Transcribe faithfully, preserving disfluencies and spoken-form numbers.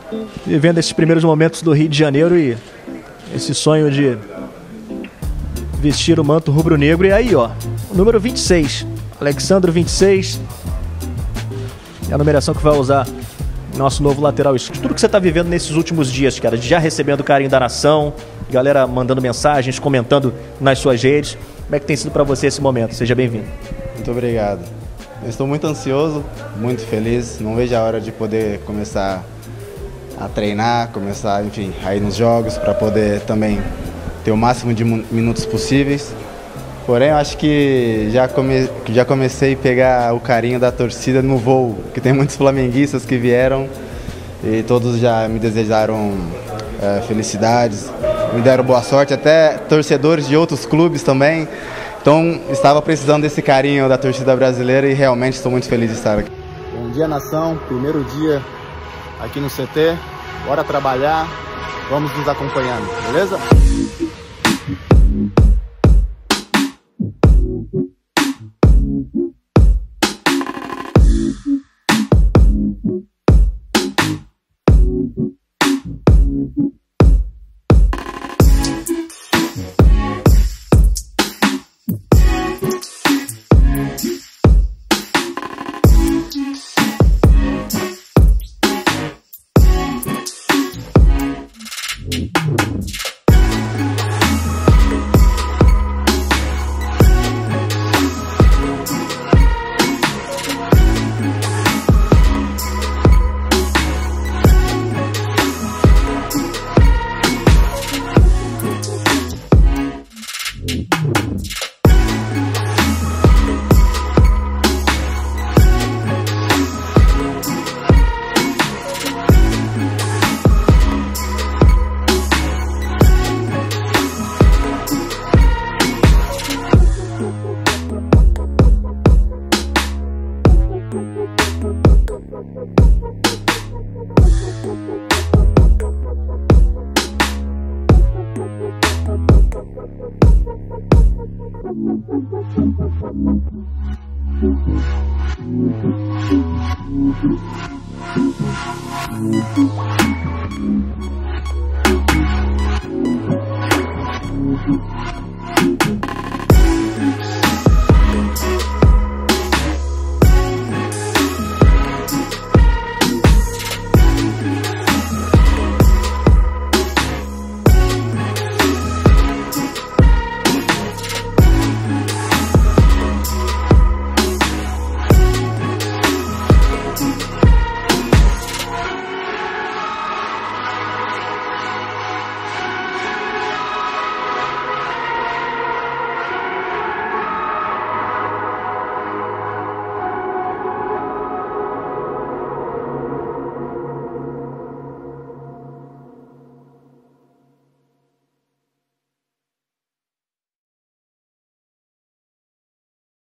vivendo esses primeiros momentos do Rio de Janeiro e esse sonho de vestir o manto rubro-negro. E aí, ó, o número vinte e seis, Alexandro vinte e seis, é a numeração que vai usar nosso novo lateral esquerdo. Tudo que você está vivendo nesses últimos dias, cara, já recebendo o carinho da nação, galera mandando mensagens, comentando nas suas redes, como é que tem sido para você esse momento? Seja bem-vindo. Muito obrigado. Eu estou muito ansioso, muito feliz, não vejo a hora de poder começar a treinar, começar, enfim, a ir nos jogos para poder também ter o máximo de minutos possíveis. Porém, eu acho que já, come, já comecei a pegar o carinho da torcida no voo, que tem muitos flamenguistas que vieram e todos já me desejaram é, felicidades, me deram boa sorte, até torcedores de outros clubes também. Então, estava precisando desse carinho da torcida brasileira e realmente estou muito feliz de estar aqui. Bom dia, nação. Primeiro dia aqui no C T. Bora trabalhar. Vamos nos acompanhando, beleza? Thank you.